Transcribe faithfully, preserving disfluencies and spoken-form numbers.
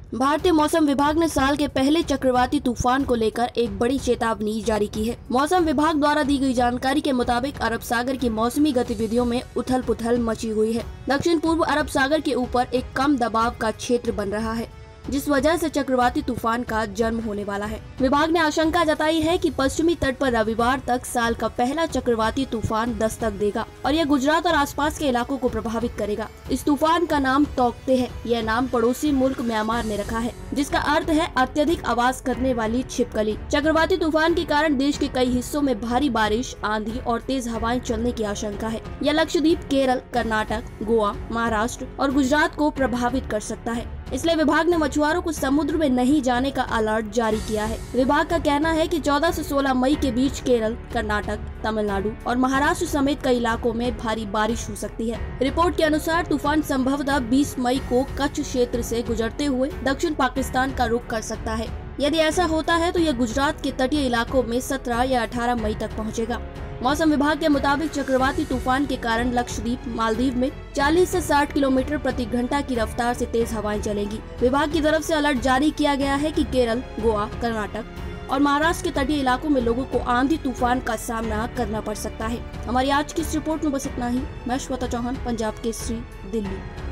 भारतीय मौसम विभाग ने साल के पहले चक्रवाती तूफान को लेकर एक बड़ी चेतावनी जारी की है। मौसम विभाग द्वारा दी गई जानकारी के मुताबिक अरब सागर की मौसमी गतिविधियों में उथल पुथल मची हुई है। दक्षिण पूर्व अरब सागर के ऊपर एक कम दबाव का क्षेत्र बन रहा है, जिस वजह से चक्रवाती तूफान का जन्म होने वाला है। विभाग ने आशंका जताई है कि पश्चिमी तट पर रविवार तक साल का पहला चक्रवाती तूफान दस्तक देगा और यह गुजरात और आसपास के इलाकों को प्रभावित करेगा। इस तूफान का नाम तौकते है। यह नाम पड़ोसी मुल्क म्यांमार ने रखा है, जिसका अर्थ है अत्यधिक आवाज करने वाली छिपकली। चक्रवाती तूफान के कारण देश के कई हिस्सों में भारी बारिश, आंधी और तेज हवाएं चलने की आशंका है। यह लक्षद्वीप, केरल, कर्नाटक, गोवा, महाराष्ट्र और गुजरात को प्रभावित कर सकता है। इसलिए विभाग ने मछुआरों को समुद्र में नहीं जाने का अलर्ट जारी किया है। विभाग का कहना है कि चौदह से सोलह मई के बीच केरल, कर्नाटक, तमिलनाडु और महाराष्ट्र समेत कई इलाकों में भारी बारिश हो सकती है। रिपोर्ट के अनुसार तूफान संभवतः बीस मई को कच्छ क्षेत्र से गुजरते हुए दक्षिण पाकिस्तान का रुख कर सकता है। यदि ऐसा होता है तो यह गुजरात के तटीय इलाकों में सत्रह या अठारह मई तक पहुँचेगा। मौसम विभाग के मुताबिक चक्रवाती तूफान के कारण लक्षद्वीप, मालदीव में चालीस से साठ किलोमीटर प्रति घंटा की रफ्तार से तेज हवाएं चलेंगी। विभाग की तरफ से अलर्ट जारी किया गया है कि केरल, गोवा, कर्नाटक और महाराष्ट्र के तटीय इलाकों में लोगों को आंधी तूफान का सामना करना पड़ सकता है। हमारी आज की इस रिपोर्ट में बस इतना ही। मैं श्वेता चौहान, पंजाब केसरी, दिल्ली।